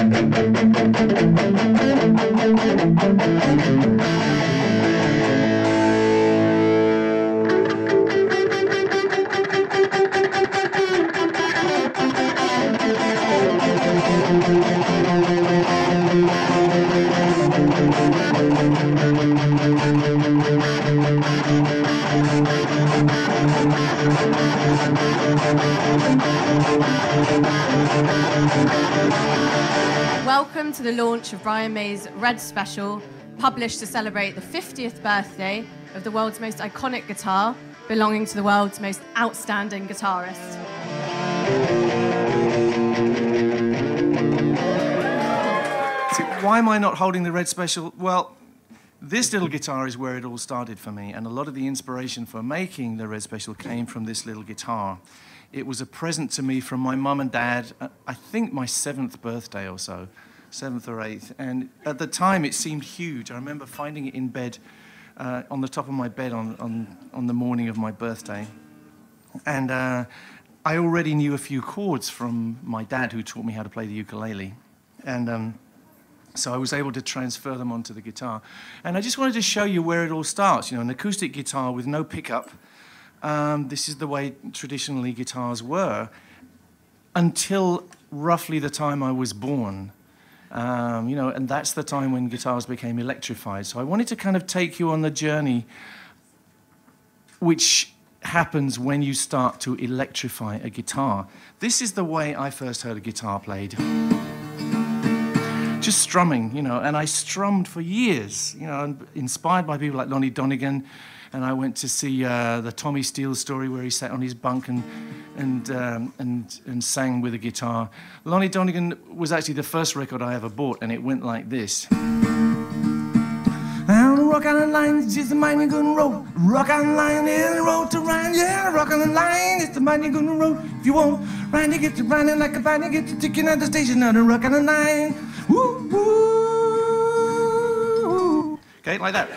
Welcome to the launch of Brian May's Red Special, published to celebrate the 50th birthday of the world's most iconic guitar, belonging to the world's most outstanding guitarist. So why am I not holding the Red Special? Well, this little guitar is where it all started for me, and a lot of the inspiration for making the Red Special came from this little guitar. It was a present to me from my mum and dad, I think my 7th birthday or so, 7th or 8th. And at the time, it seemed huge. I remember finding it in bed, on the top of my bed on the morning of my birthday. And I already knew a few chords from my dad, who taught me how to play the ukulele. And so I was able to transfer them onto the guitar. And I just wanted to show you where it all starts. You know, an acoustic guitar with no pickup. This is the way traditionally guitars were until roughly the time I was born. You know, and that's the time when guitars became electrified. So I wanted to kind of take you on the journey which happens when you start to electrify a guitar. This is the way I first heard a guitar played. Just strumming, you know, and I strummed for years, you know, inspired by people like Lonnie Donegan. And I went to see the Tommy Steele story where he sat on his bunk and sang with a guitar. Lonnie Donegan was actually the first record I ever bought, and it went like this. Rock on the line, it's just the mighty good road. Rock on the line, is the road to ride. Yeah, rock on the line, it's the mighty good road. If you won't ride, you get to riding like a band, you get to ticking at the station. Now the rock on the line, woo, woo. Okay, like that.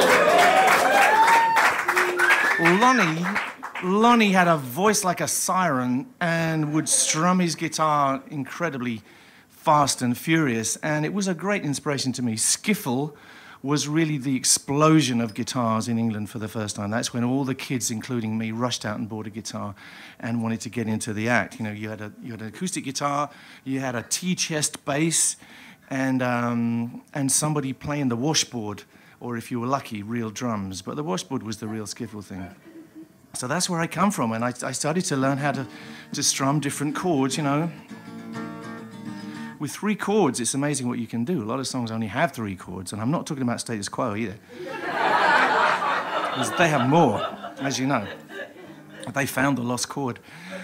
Lonnie had a voice like a siren and would strum his guitar incredibly fast and furious, and it was a great inspiration to me. Skiffle was really the explosion of guitars in England for the first time. That's when all the kids, including me, rushed out and bought a guitar and wanted to get into the act. You know, you had an acoustic guitar, you had a T-chest bass, and somebody playing the washboard, or if you were lucky, real drums. But the washboard was the real skiffle thing. So that's where I come from, and I started to learn how to strum different chords, you know. With 3 chords, it's amazing what you can do. A lot of songs only have 3 chords, and I'm not talking about Status Quo either. Because they have more, as you know. They found the lost chord.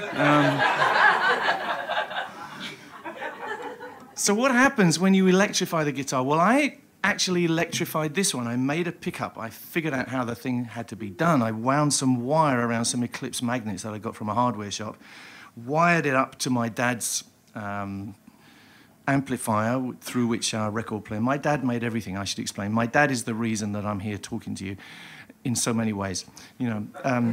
So what happens when you electrify the guitar? Well, I actually electrified this one. I made a pickup. I figured out how the thing had to be done. I wound some wire around some Eclipse magnets that I got from a hardware shop, wired it up to my dad's amplifier through which our record player. My dad made everything, I should explain. My dad is the reason that I'm here talking to you in so many ways. You know,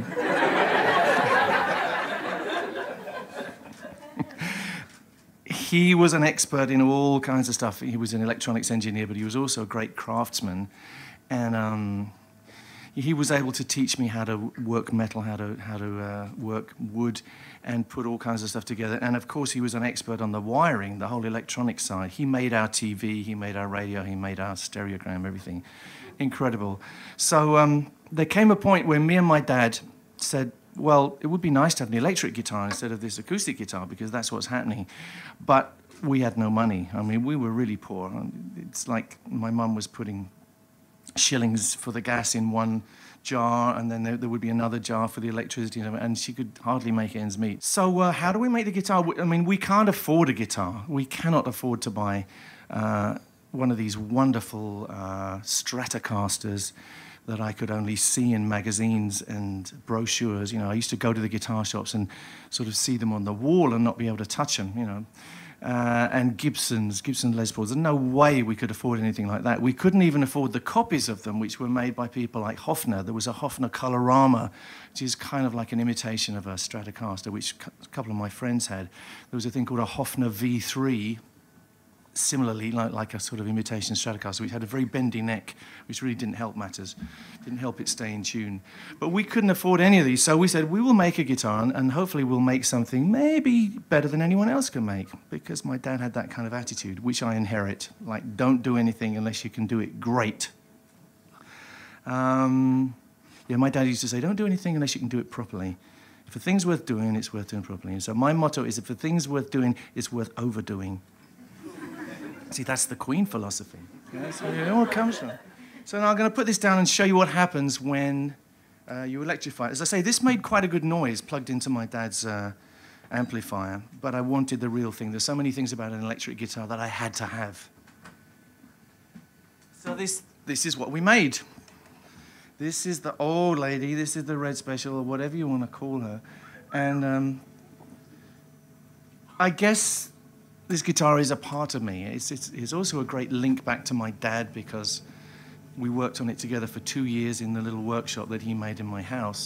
he was an expert in all kinds of stuff. He was an electronics engineer, but he was also a great craftsman. And he was able to teach me how to work metal, how to work wood, and put all kinds of stuff together. And of course, he was an expert on the wiring, the whole electronic side. He made our TV, he made our radio, he made our stereogram, everything. Incredible. So there came a point where me and my dad said, well, it would be nice to have an electric guitar instead of this acoustic guitar, because that's what's happening. But we had no money. I mean, we were really poor. It's like my mum was putting shillings for the gas in one jar, and then there would be another jar for the electricity, and she could hardly make ends meet. So how do we make the guitar? I mean, we can't afford a guitar. We cannot afford to buy one of these wonderful Stratocasters that I could only see in magazines and brochures. You know, I used to go to the guitar shops and sort of see them on the wall and not be able to touch them, you know. And Gibson Les Pauls. There's no way we could afford anything like that. We couldn't even afford the copies of them, which were made by people like Hofner. There was a Hofner Colorama, which is kind of like an imitation of a Stratocaster, which a couple of my friends had. There was a thing called a Hofner V3, similarly, like a sort of imitation Stratocaster, which had a very bendy neck, which really didn't help matters, didn't help it stay in tune. But we couldn't afford any of these, so we said, we will make a guitar, and hopefully we'll make something maybe better than anyone else can make, because my dad had that kind of attitude, which I inherit, like, don't do anything unless you can do it great. Yeah, my dad used to say, don't do anything unless you can do it properly. If a thing's worth doing, it's worth doing properly. And so my motto is, if a thing's worth doing, it's worth overdoing. See, that's the Queen philosophy. Yeah, that's where it all comes from. So now I'm going to put this down and show you what happens when you electrify it. As I say, this made quite a good noise plugged into my dad's amplifier, but I wanted the real thing. There's so many things about an electric guitar that I had to have. So this is what we made. This is the old lady, this is the Red Special, or whatever you want to call her. And I guess this guitar is a part of me. It's also a great link back to my dad, because we worked on it together for 2 years in the little workshop that he made in my house.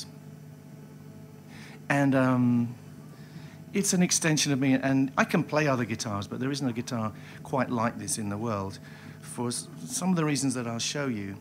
And it's an extension of me, and I can play other guitars, but there isn't a guitar quite like this in the world, for some of the reasons that I'll show you.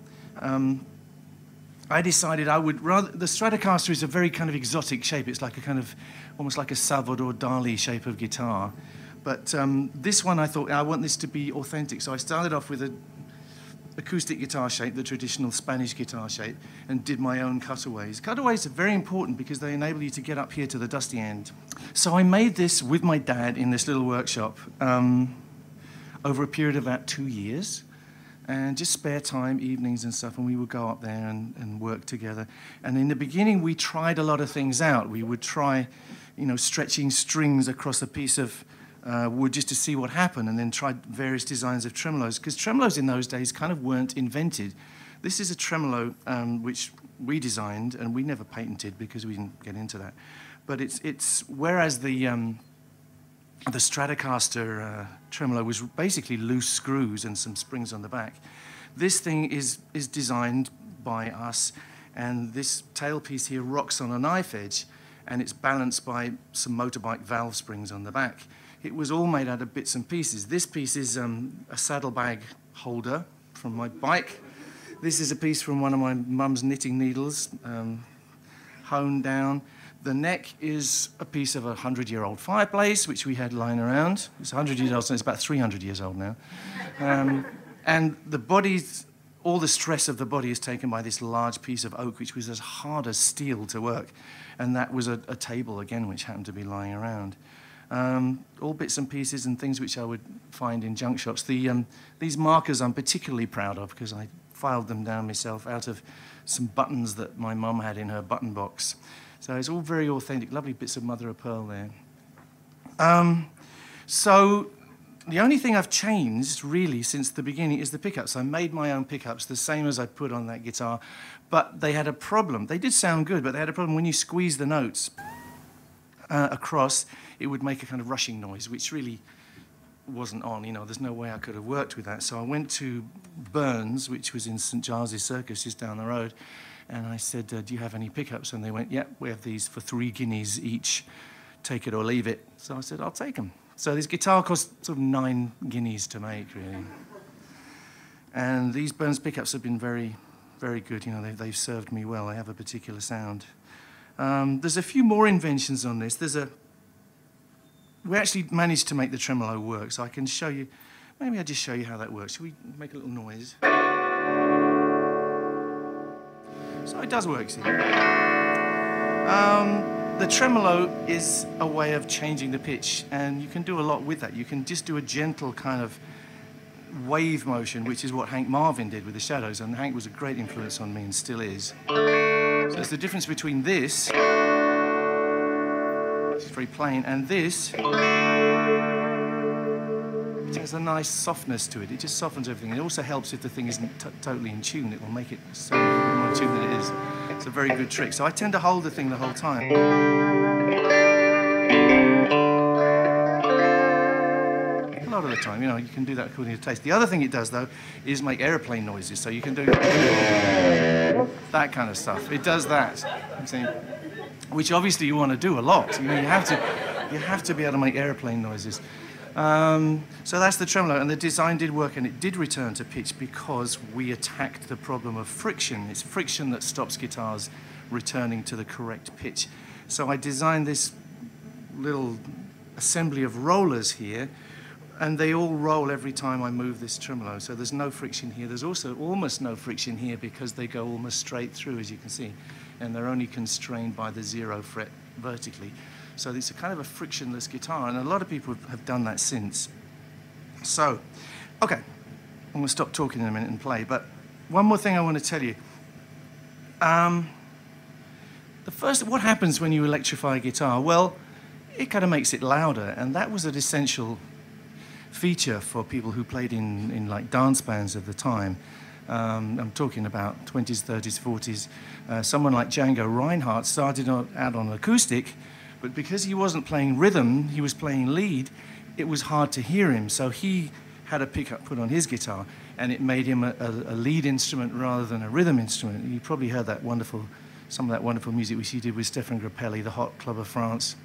I decided I would rather... The Stratocaster is a very kind of exotic shape. It's like a kind of, almost like a Salvador Dali shape of guitar. But this one, I thought, I want this to be authentic. So I started off with an acoustic guitar shape, the traditional Spanish guitar shape, and did my own cutaways. Cutaways are very important because they enable you to get up here to the dusty end. So I made this with my dad in this little workshop over a period of about 2 years. And just spare time, evenings and stuff, and we would go up there and work together. And in the beginning, we tried a lot of things out. We would try, you know, stretching strings across a piece of wood just to see what happened, and then tried various designs of tremolos, because tremolos in those days kind of weren't invented. This is a tremolo which we designed, and we never patented because we didn't get into that. But it's whereas the Stratocaster tremolo was basically loose screws and some springs on the back. This thing is designed by us, and this tailpiece here rocks on a knife edge, and it's balanced by some motorbike valve springs on the back. It was all made out of bits and pieces. This piece is a saddlebag holder from my bike. This is a piece from one of my mum's knitting needles, honed down. The neck is a piece of a 100-year-old fireplace, which we had lying around. It's 100 years old, so it's about 300 years old now. And the body's, all the stress of the body is taken by this large piece of oak, which was as hard as steel to work. And that was a table, again, which happened to be lying around. All bits and pieces and things which I would find in junk shops. These markers I'm particularly proud of, because I filed them down myself out of some buttons that my mum had in her button box. So it's all very authentic, lovely bits of mother of pearl there. So the only thing I've changed, really, since the beginning is the pickups. I made my own pickups, the same as I put on that guitar, but they had a problem. They did sound good, but they had a problem when you squeeze the notes across, it would make a kind of rushing noise, which really wasn't on. You know, there's no way I could have worked with that. So I went to Burns, which was in St. Giles's Circus, just down the road, and I said, do you have any pickups? And they went, yeah, we have these for 3 guineas each. Take it or leave it. So I said, I'll take them. So this guitar cost sort of 9 guineas to make, really. And these Burns pickups have been very, very good. You know, they've served me well. They have a particular sound. There's a few more inventions on this. We actually managed to make the tremolo work, so I can show you. Maybe I'll just show you how that works. Shall we make a little noise? So it does work, see. The tremolo is a way of changing the pitch, and you can do a lot with that. You can just do a gentle kind of wave motion, which is what Hank Marvin did with the Shadows, and Hank was a great influence on me and still is. So it's the difference between this, which is very plain, and this, which has a nice softness to it. It just softens everything. It also helps if the thing isn't totally in tune. It will make it so more in tune than it is. It's a very good trick. So I tend to hold the thing the whole time. A lot of the time, you know, you can do that according to taste. The other thing it does, though, is make airplane noises. So you can do that kind of stuff. It does that, which obviously you want to do a lot. You know, you have to be able to make airplane noises. So that's the tremolo, and the design did work, and it did return to pitch because we attacked the problem of friction. It's friction that stops guitars returning to the correct pitch. So I designed this little assembly of rollers here, and they all roll every time I move this tremolo. So there's no friction here. There's also almost no friction here because they go almost straight through, as you can see, and they're only constrained by the 0 fret vertically. So it's a kind of a frictionless guitar, and a lot of people have done that since. So, okay, I'm going to stop talking in a minute and play, but one more thing I want to tell you. What happens when you electrify a guitar? Well, it kind of makes it louder, and that was an essential feature for people who played in like dance bands of the time. I'm talking about 20s, 30s, 40s. Someone like Django Reinhardt started out on acoustic, but because he wasn't playing rhythm, he was playing lead, it was hard to hear him. So he had a pickup put on his guitar, and it made him a lead instrument rather than a rhythm instrument. You probably heard that some of that wonderful music which he did with Stéphane Grappelli, the Hot Club of France.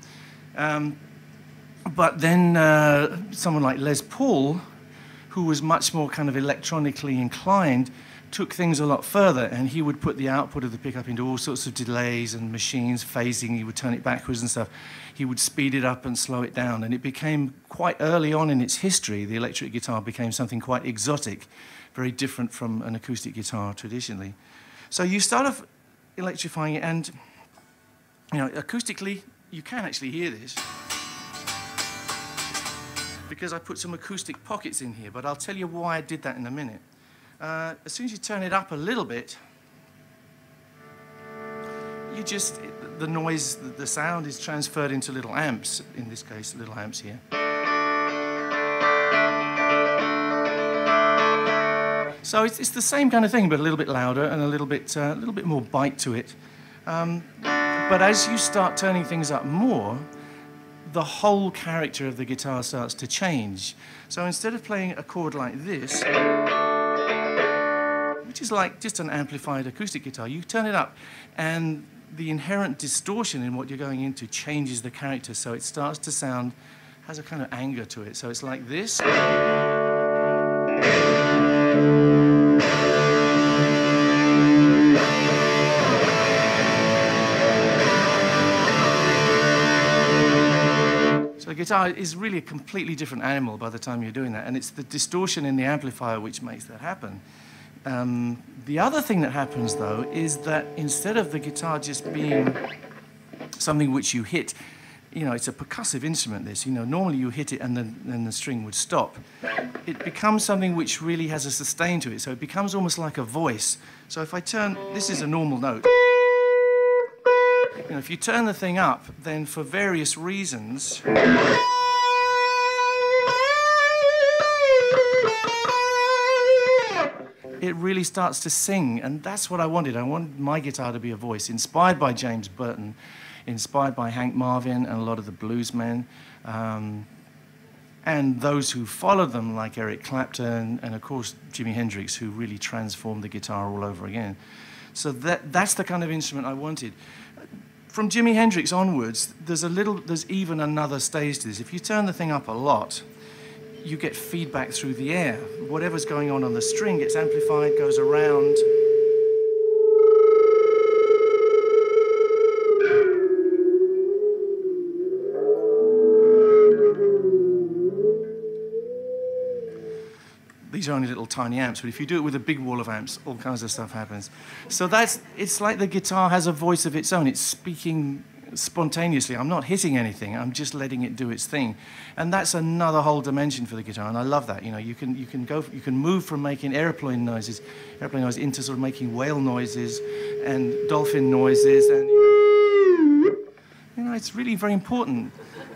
But then someone like Les Paul, who was much more kind of electronically inclined, took things a lot further, and he would put the output of the pickup into all sorts of delays and machines, phasing. He would turn it backwards and stuff. He would speed it up and slow it down, and it became quite early on in its history, the electric guitar became something quite exotic, very different from an acoustic guitar traditionally. So you start off electrifying it, and acoustically, you can actually hear this, because I put some acoustic pockets in here, but I'll tell you why I did that in a minute. As soon as you turn it up a little bit, the noise, the sound is transferred into little amps, in this case, little amps here. So it's the same kind of thing, but a little bit louder and a little bit more bite to it. But as you start turning things up more, the whole character of the guitar starts to change. So instead of playing a chord like this, which is like just an amplified acoustic guitar, you turn it up, and the inherent distortion in what you're going into changes the character, so it starts to sound, has a kind of anger to it. So it's like this. The guitar is really a completely different animal by the time you're doing that, and it's the distortion in the amplifier which makes that happen. The other thing that happens, though, is that instead of the guitar just being something which you hit, it's a percussive instrument, this. Normally you hit it and then the string would stop. It becomes something which really has a sustain to it, so it becomes almost like a voice. So if I turn, this is a normal note. If you turn the thing up, then for various reasons, it really starts to sing, and that's what I wanted. I wanted my guitar to be a voice, inspired by James Burton, inspired by Hank Marvin and a lot of the bluesmen, and those who followed them, like Eric Clapton and of course Jimi Hendrix, who really transformed the guitar all over again. So that's the kind of instrument I wanted. From Jimi Hendrix onwards, there's even another stage to this. If you turn the thing up a lot, you get feedback through the air. Whatever's going on the string gets amplified, goes around. These are only little tiny amps, but if you do it with a big wall of amps, all kinds of stuff happens. So it's like the guitar has a voice of its own. It's speaking spontaneously. I'm not hitting anything. I'm just letting it do its thing. And that's another whole dimension for the guitar, and I love that. You can move from making airplane noise into sort of making whale noises and dolphin noises, and it's really very important.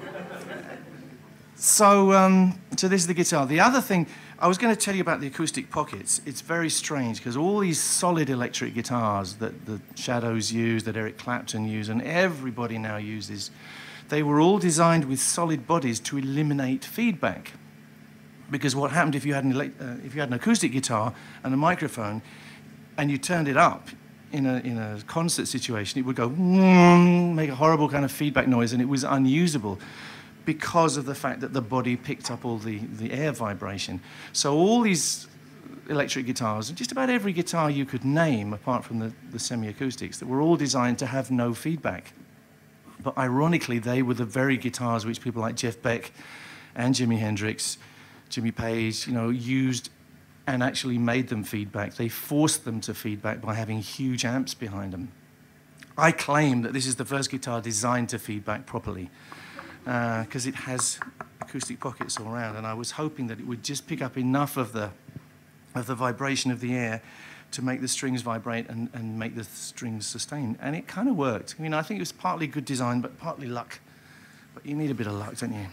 So this is the guitar. The other thing, I was going to tell you about the acoustic pockets. It's very strange because all these solid electric guitars that the Shadows use, that Eric Clapton used, and everybody now uses, they were all designed with solid bodies to eliminate feedback. Because what happened if you had an acoustic guitar and a microphone, and you turned it up in a concert situation, it would go make a horrible kind of feedback noise, and it was unusable. because of the fact that the body picked up all the air vibration. So all these electric guitars, just about every guitar you could name, apart from the semi-acoustics, that were all designed to have no feedback. But ironically, they were the very guitars which people like Jeff Beck and Jimi Hendrix, Jimmy Page, used and actually made them feedback. They forced them to feedback by having huge amps behind them. I claim that this is the first guitar designed to feedback properly, because it has acoustic pockets all around, and I was hoping that it would just pick up enough of the vibration of the air to make the strings vibrate and make the strings sustain. And it kind of worked. I mean, I think it was partly good design, but partly luck. But you need a bit of luck, don't you?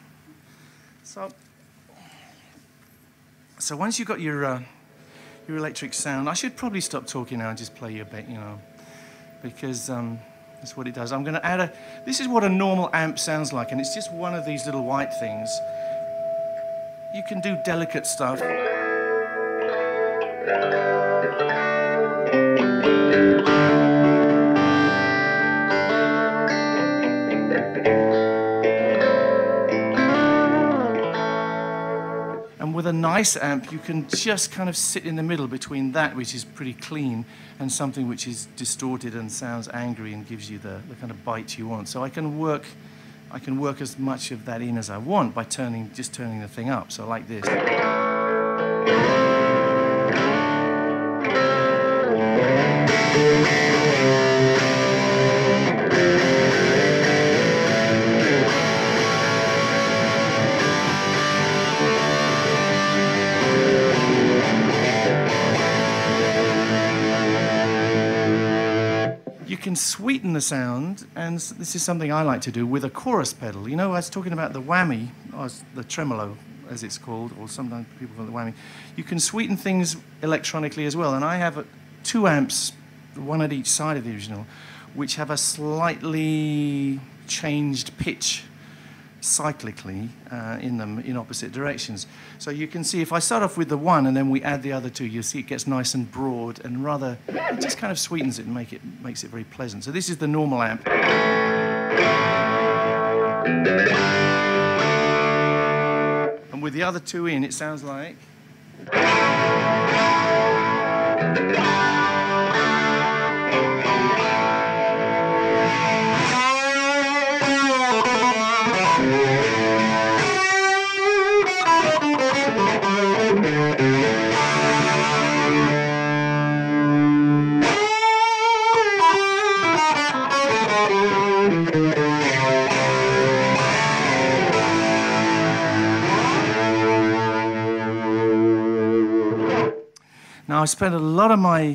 So once you've got your electric sound, I should probably stop talking now and just play you a bit, because that's what it does. I'm going to add this is what a normal amp sounds like, and it's just one of these little white things. You can do delicate stuff. And with a nice amp, you can just kind of sit in the middle between that, which is pretty clean, and something which is distorted and sounds angry and gives you the kind of bite you want. So I can work as much of that in as I want by just turning the thing up. So like this. You can sweeten the sound, and this is something I like to do with a chorus pedal. I was talking about the whammy, or the tremolo, as it's called, or sometimes people call it the whammy. You can sweeten things electronically as well, and I have 2 amps, one at each side of the original, which have a slightly changed pitch cyclically in them in opposite directions. So you can see if I start off with the 1 and then we add the other 2, you'll see it gets nice and broad, and it just kind of sweetens it and makes it very pleasant. So this is the normal amp. And with the other 2 in, it sounds like... Now, I spent a lot of my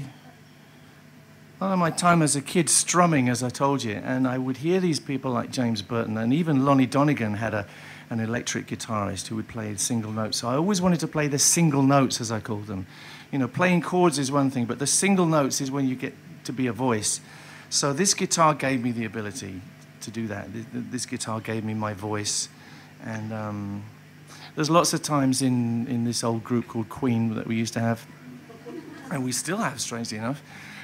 time as a kid strumming, as I told you, and I would hear these people like James Burton, and even Lonnie Donegan had an electric guitarist who would play single notes. So I always wanted to play the single notes, as I called them. Playing chords is one thing, but the single notes is when you get to be a voice. So this guitar gave me the ability to do that. This guitar gave me my voice, and there's lots of times in this old group called Queen that we used to have, and we still have, strangely enough.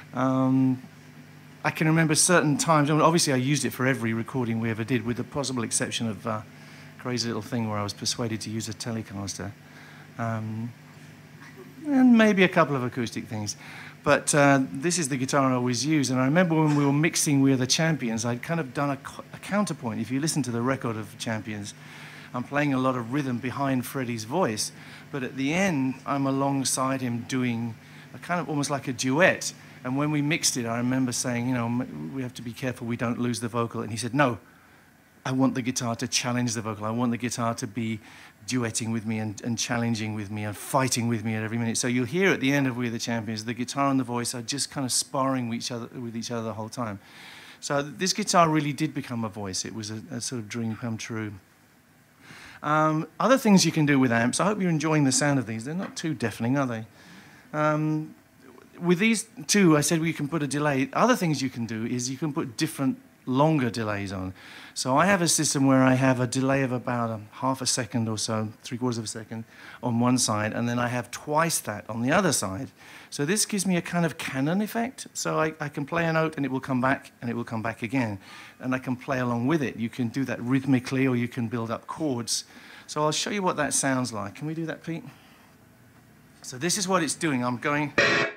I can remember certain times. Obviously, I used it for every recording we ever did, with the possible exception of Crazy Little Thing, where I was persuaded to use a Telecaster, and maybe a couple of acoustic things. But this is the guitar I always use. And I remember when we were mixing We're the Champions, I'd kind of done a counterpoint. If you listen to the record of Champions, I'm playing a lot of rhythm behind Freddie's voice, but at the end, I'm alongside him doing a kind of almost like a duet. And when we mixed it, I remember saying, we have to be careful we don't lose the vocal. And he said, no, I want the guitar to challenge the vocal. I want the guitar to be duetting with me and challenging with me and fighting with me at every minute. So you'll hear at the end of We're the Champions, the guitar and the voice are just kind of sparring with each other the whole time. So this guitar really did become a voice. It was a sort of dream come true. Other things you can do with amps. I hope you're enjoying the sound of these. They're not too deafening, are they? with these two, I said we can put a delay. Other things you can do is you can put different longer delays on. So I have a system where I have a delay of about a half a second or so, 3/4 of a second on one side, and then I have twice that on the other side. So this gives me a kind of canon effect. So I can play a note and it will come back and it will come back again. And I can play along with it. You can do that rhythmically or you can build up chords. So I'll show you what that sounds like. Can we do that, Pete? So this is what it's doing. I'm going,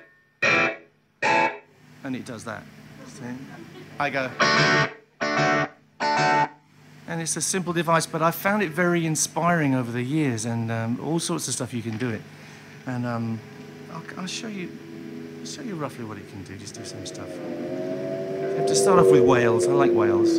and it does that. See? I go, and it's a simple device, but I've found it very inspiring over the years, and all sorts of stuff you can do it. And I'll show you roughly what it can do. Just do some stuff. You have to start off with whales. I like whales.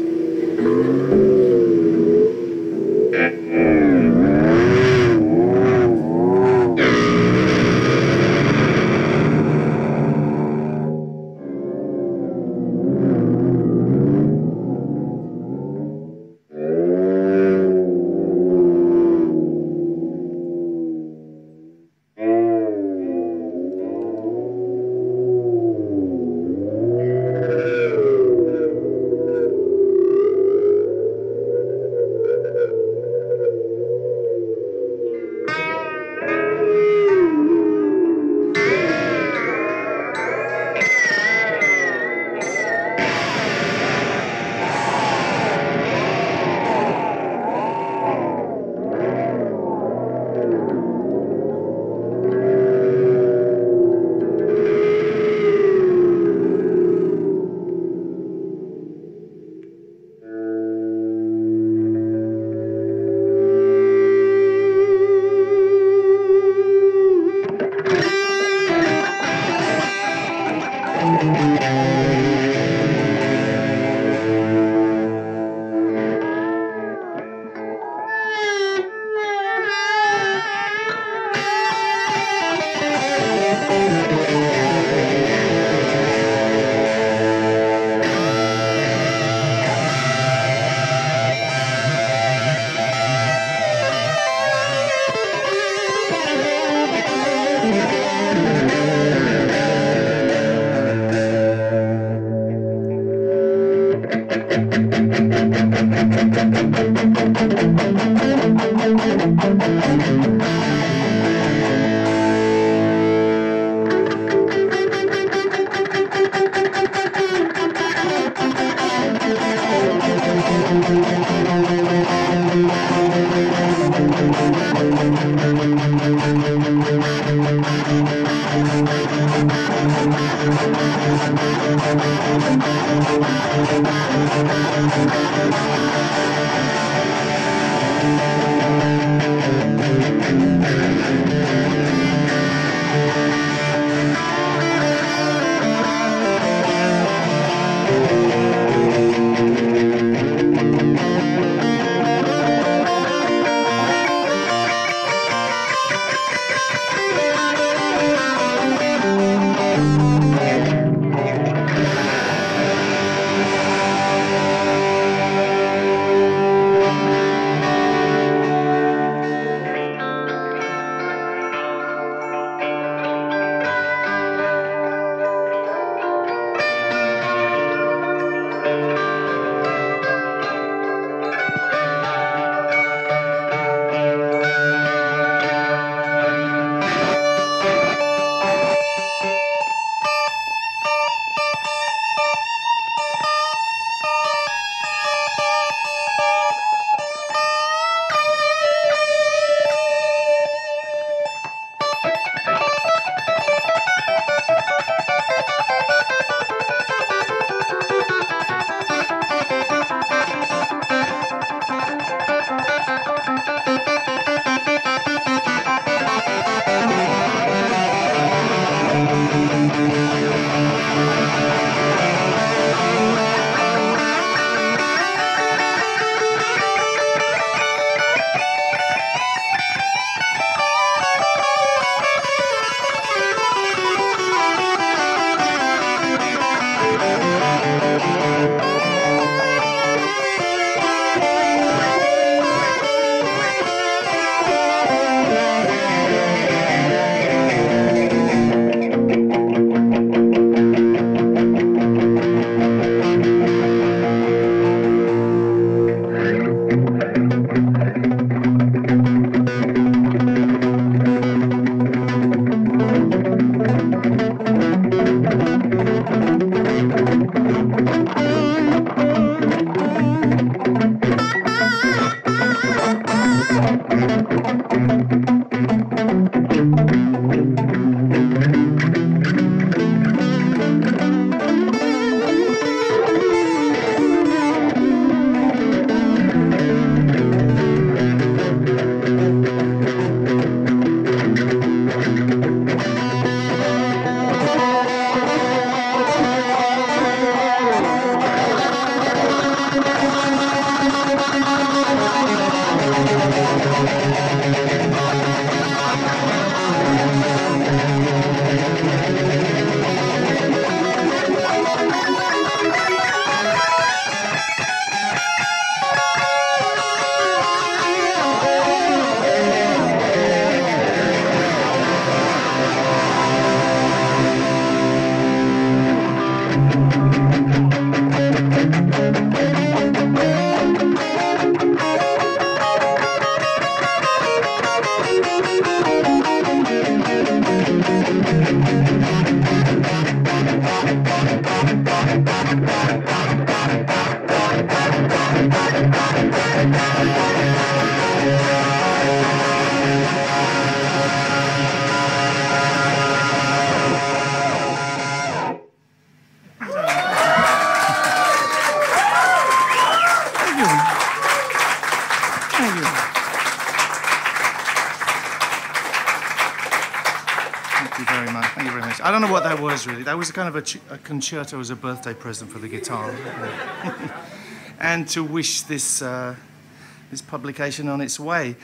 I don't know what that was really. That was kind of a concerto as a birthday present for the guitar. And to wish this, this publication on its way.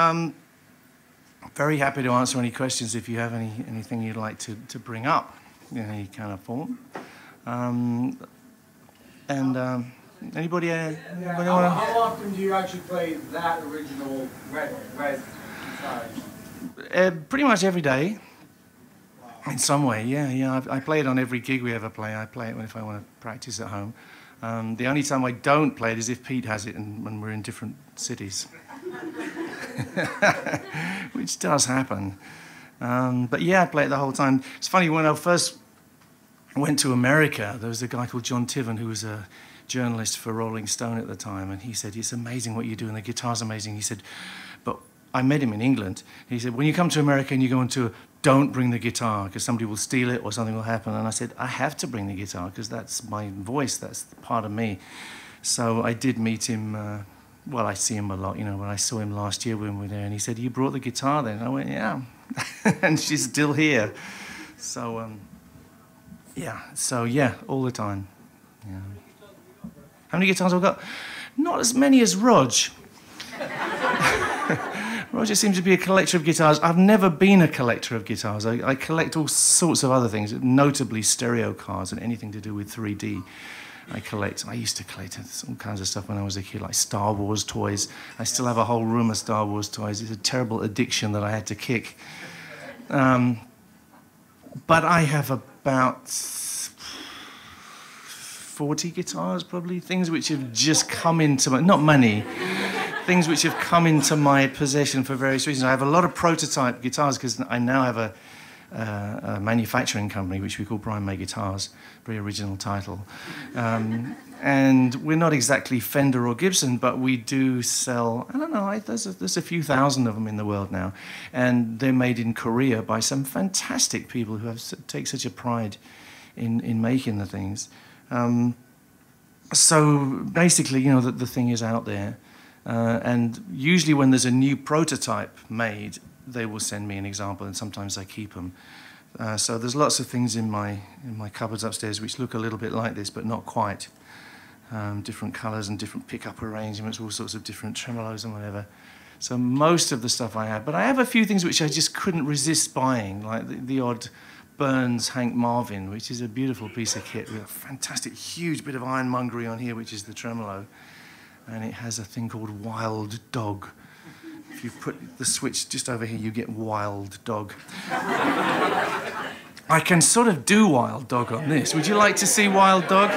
Very happy to answer any questions if you have anything you'd like to bring up in any kind of form. Anybody how often do you actually play that original red guitar? Pretty much every day. In some way, yeah. I play it on every gig we ever play. I play it if I want to practice at home. The only time I don't play it is if Pete has it and when we're in different cities. Which does happen. But yeah, I play it the whole time. It's funny, when I first went to America, there was a guy called John Tiven who was a journalist for Rolling Stone at the time, and he said, "It's amazing what you do, and the guitar's amazing." He said, but I met him in England. He said, "When you come to America and you go on tour, don't bring the guitar because somebody will steal it or something will happen." And I said, "I have to bring the guitar because that's my voice, that's part of me." So I did meet him, well, I see him a lot, you know, when I saw him last year when we were there, and he said, "You brought the guitar then?" And I went, "Yeah." And she's still here. So, yeah, all the time. Yeah. How many guitars have I got? Not as many as Rog. Roger seems to be a collector of guitars. I've never been a collector of guitars. I collect all sorts of other things, notably stereo cards and anything to do with 3D. I used to collect all kinds of stuff when I was a kid, like Star Wars toys. I still have a whole room of Star Wars toys. It's a terrible addiction that I had to kick. But I have about 40 guitars, probably, things which have just come into my, not many, things which have come into my possession for various reasons. I have a lot of prototype guitars because I now have a manufacturing company which we call Brian May Guitars, very original title. And we're not exactly Fender or Gibson, but we do sell, I don't know, there's a few thousand of them in the world now. And they're made in Korea by some fantastic people who take such a pride in making the things. So basically, you know, the thing is out there. And usually when there's a new prototype made, they will send me an example, and sometimes I keep them. So there's lots of things in my cupboards upstairs which look a little bit like this, but not quite. Different colours and different pickup arrangements, all sorts of different tremolos and whatever. So most of the stuff I have. But I have a few things which I just couldn't resist buying, like the odd Burns Hank Marvin, which is a beautiful piece of kit with a fantastic, huge bit of ironmongery on here, which is the tremolo. And it has a thing called Wild Dog. If you put the switch just over here, you get Wild Dog. I can sort of do Wild Dog on this. Would you like to see Wild Dog?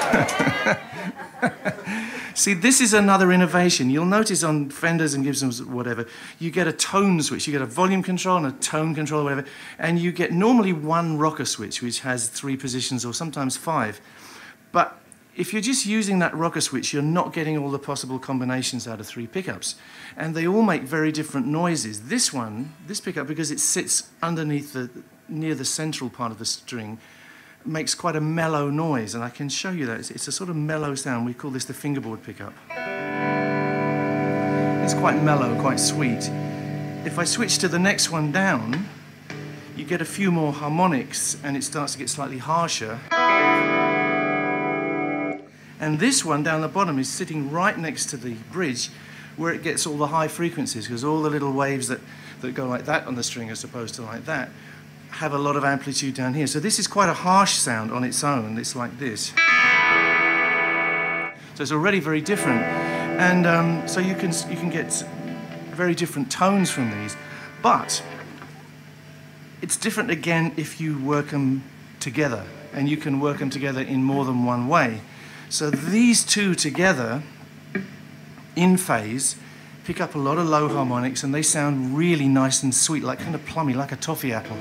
See, this is another innovation. You'll notice on Fenders and Gibsons, whatever, you get a tone switch. You get a volume control and a tone control, whatever, and you get normally one rocker switch, which has 3 positions or sometimes 5. But if you're just using that rocker switch, you're not getting all the possible combinations out of 3 pickups. And they all make very different noises. This one, this pickup, because it sits underneath near the central part of the string, makes quite a mellow noise, and I can show you that. It's a sort of mellow sound. We call this the fingerboard pickup. It's quite mellow, quite sweet. If I switch to the next one down, you get a few more harmonics, and it starts to get slightly harsher. And this one down the bottom is sitting right next to the bridge, where it gets all the high frequencies, because all the little waves that go like that on the string as opposed to like that have a lot of amplitude down here. So this is quite a harsh sound on its own. It's like this. So it's already very different. And so you can get very different tones from these. But it's different again if you work them together. And you can work them together in more than one way. So these two together, in phase, pick up a lot of low harmonics, and they sound really nice and sweet, like kind of plummy, like a toffee apple.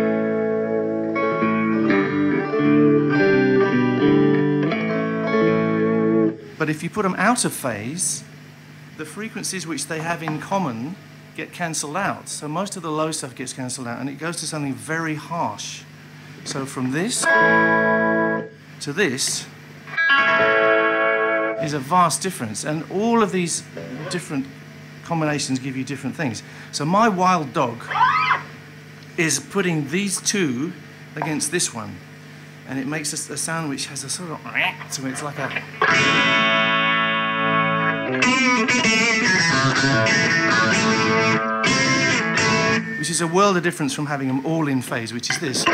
But if you put them out of phase, the frequencies which they have in common get cancelled out. So most of the low stuff gets cancelled out, and it goes to something very harsh. So from this to this is a vast difference, and all of these different combinations give you different things. So my Wild Dog is putting these two against this one, and it makes a sound which has a sort of so it's like a. Which is a world of difference from having them all in phase, which is this.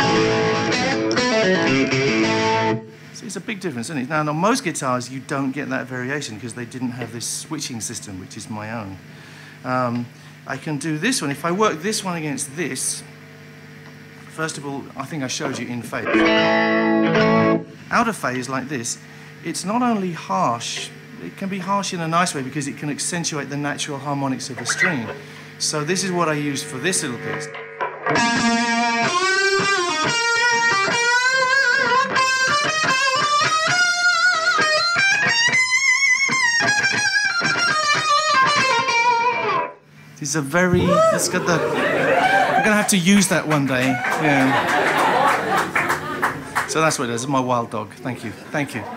So it's a big difference, isn't it? Now, on most guitars, you don't get that variation because they didn't have this switching system, which is my own. I can do this one. If I work this one against this, first of all, I think I showed you in phase. Out of phase like this, it's not only harsh, it can be harsh in a nice way because it can accentuate the natural harmonics of the string. So this is what I used for this little piece. It's a very, it's got the, I'm gonna have to use that one day, yeah. So that's what it is, my wild dog, thank you, thank you.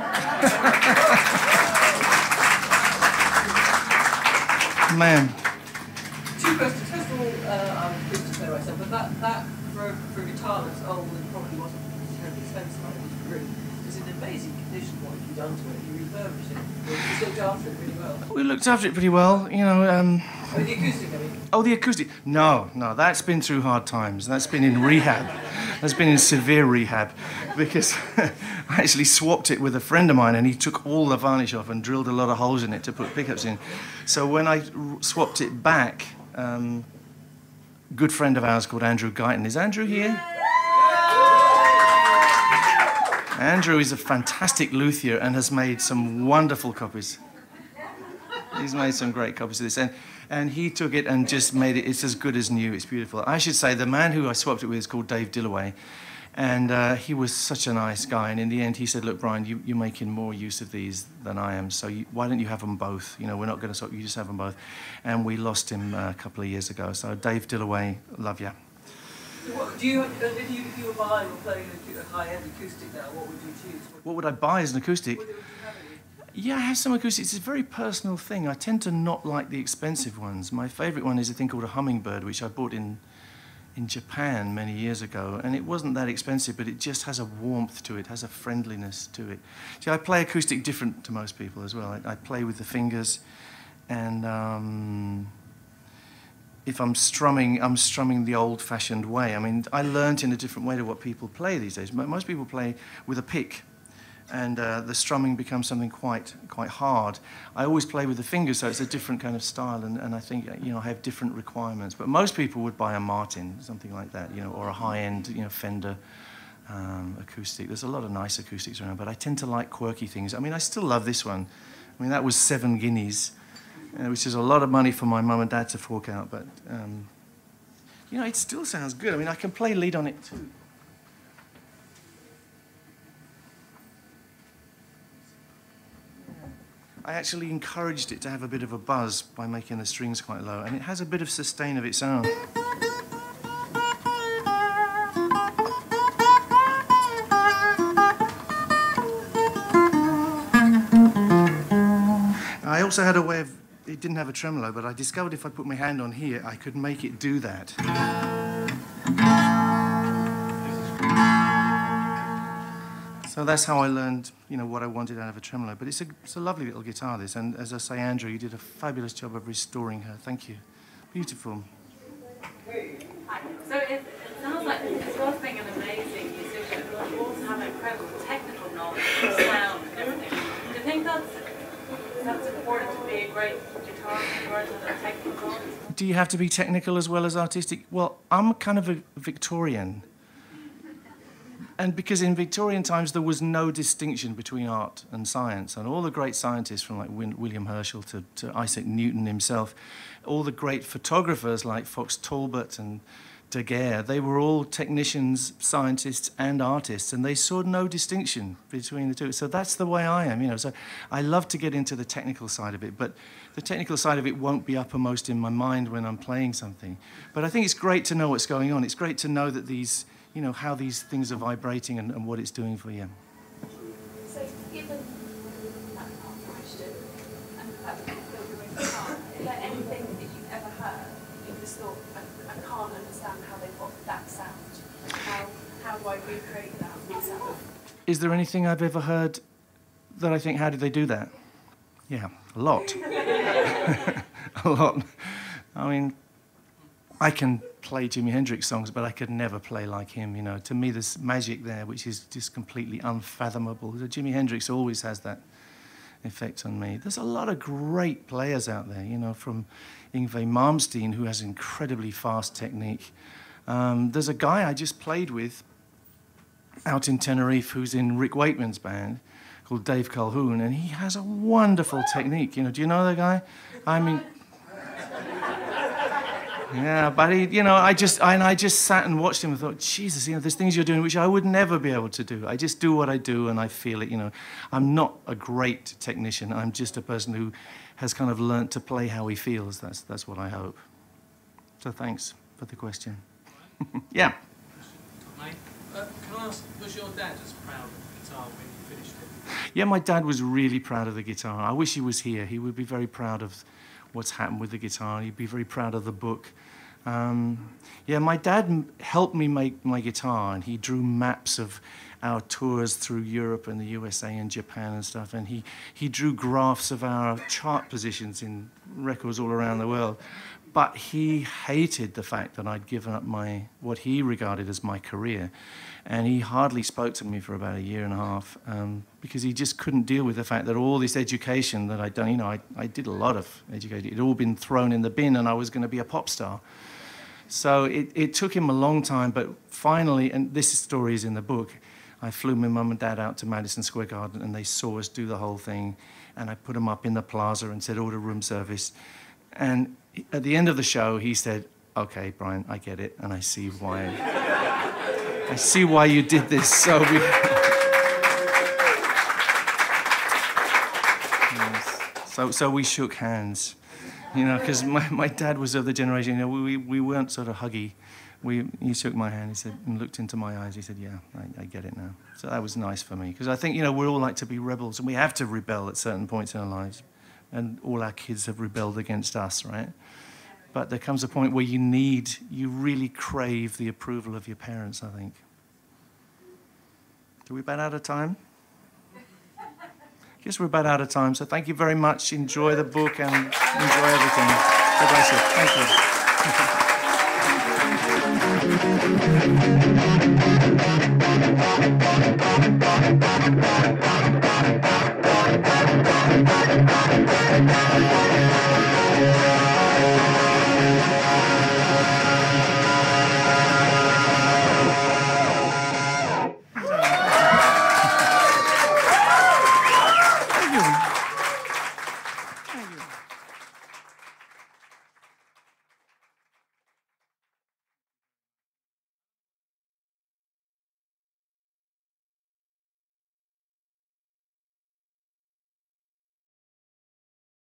Man. Two questions. First of all, I'm pleased to say myself, but that for a guitar that's old and probably wasn't terribly expensive, it was great. It's in amazing condition. What have you done to it? You refurbished it. You looked after it pretty well. We looked after it pretty well, you know. Oh, the acoustic, I mean. Oh, the acoustic. No, that's been through hard times. That's been in rehab. That's been in severe rehab because I actually swapped it with a friend of mine and he took all the varnish off and drilled a lot of holes in it to put pickups in. So when I swapped it back, a good friend of ours called Andrew Guyton. Is Andrew here? Andrew is a fantastic luthier and has made some wonderful copies. He's made some great copies of this. And he took it and just made it, it's as good as new, it's beautiful. I should say the man who I swapped it with is called Dave Dillaway. And he was such a nice guy. And in the end, he said, look, Brian, you're making more use of these than I am. So why don't you have them both? You know, we're not going to swap, you just have them both. And we lost him a couple of years ago. So Dave Dillaway, love you. What, if you were buying or playing a high-end acoustic now, what would you choose? What would I buy as an acoustic? Would you have any? Yeah, I have some acoustics. It's a very personal thing. I tend to not like the expensive ones. My favourite one is a thing called a hummingbird, which I bought in Japan many years ago, and it wasn't that expensive, but it just has a warmth to it, has a friendliness to it. See, I play acoustic different to most people as well. I play with the fingers, and if I'm strumming the old-fashioned way. I mean, I learnt in a different way to what people play these days. Most people play with a pick, and the strumming becomes something quite hard. I always play with the fingers, so it's a different kind of style, and I think, you know, I have different requirements. But most people would buy a Martin, something like that, you know, or a high-end, you know, Fender acoustic. There's a lot of nice acoustics around, but I tend to like quirky things. I mean, I still love this one. I mean, that was 7 guineas, which is a lot of money for my mum and dad to fork out, but, you know, it still sounds good. I mean, I can play lead on it too. I actually encouraged it to have a bit of a buzz by making the strings quite low, and it has a bit of sustain of its own. I also had a way of, it didn't have a tremolo, but I discovered if I put my hand on here, I could make it do that. So that's how I learned, you know, what I wanted out of a tremolo. But it's a lovely little guitar, this. And as I say, Andrew, you did a fabulous job of restoring her. Thank you. Beautiful. So it sounds like, as well as being an amazing musician, you also have an incredible technical knowledge of sound and everything. Do you think that's important to be a great guitarist, or to have technical knowledge? Do you have to be technical as well as artistic? Well, I'm kind of a Victorian. And because in Victorian times there was no distinction between art and science, and all the great scientists from like William Herschel to Isaac Newton himself, all the great photographers like Fox Talbot and Daguerre, they were all technicians, scientists and artists, and they saw no distinction between the two. So that's the way I am, you know. So I love to get into the technical side of it, but the technical side of it won't be uppermost in my mind when I'm playing something. But I think it's great to know what's going on. It's great to know that these, you know, how these things are vibrating and what it's doing for you. So, given that question and the fact that you feel you're in guitar, is there anything that you've ever heard you just thought, I can't understand how they got that sound? How do I read is there anything I've ever heard that I think, how did they do that? Yeah, a lot. A lot. I mean, I can play Jimi Hendrix songs, but I could never play like him, you know. To me, there's magic there, which is just completely unfathomable. Jimi Hendrix always has that effect on me. There's a lot of great players out there, you know, from Yngwie Malmsteen, who has incredibly fast technique. There's a guy I just played with out in Tenerife who's in Rick Wakeman's band called Dave Calhoun, and he has a wonderful technique. You know, do you know that guy? I mean, yeah, but he, you know, I just sat and watched him and thought, Jesus, you know, there's things you're doing which I would never be able to do. I just do what I do and I feel it, you know. I'm not a great technician. I'm just a person who has kind of learnt to play how he feels. That's what I hope. So thanks for the question. Yeah. Mate, can I ask, was your dad as proud of the guitar when you finished it? Yeah, my dad was really proud of the guitar. I wish he was here. He would be very proud of what's happened with the guitar. He'd be very proud of the book. Yeah, my dad helped me make my guitar, and he drew maps of our tours through Europe and the USA and Japan and stuff, and he drew graphs of our chart positions in records all around the world. But he hated the fact that I'd given up what he regarded as my career. And he hardly spoke to me for about 1.5 years because he just couldn't deal with the fact that all this education that I'd done, you know, I did a lot of education. It had all been thrown in the bin and I was going to be a pop star. So it took him a long time, but finally, and this story is in the book, I flew my mum and dad out to Madison Square Garden and they saw us do the whole thing. And I put them up in the plaza and said, order room service. And at the end of the show, he said, okay, Brian, I get it, and I see why. I see why you did this. So so we shook hands, you know, because my dad was of the generation, you know, we weren't sort of huggy. He shook my hand, he said, and looked into my eyes, he said, yeah, I get it now. So that was nice for me, because I think, you know, we all like to be rebels, and we have to rebel at certain points in our lives. And all our kids have rebelled against us, right? But there comes a point where you really crave the approval of your parents, I think. Are we about out of time? I guess we're about out of time, so thank you very much. Enjoy the book and enjoy everything. God bless you. Thank you.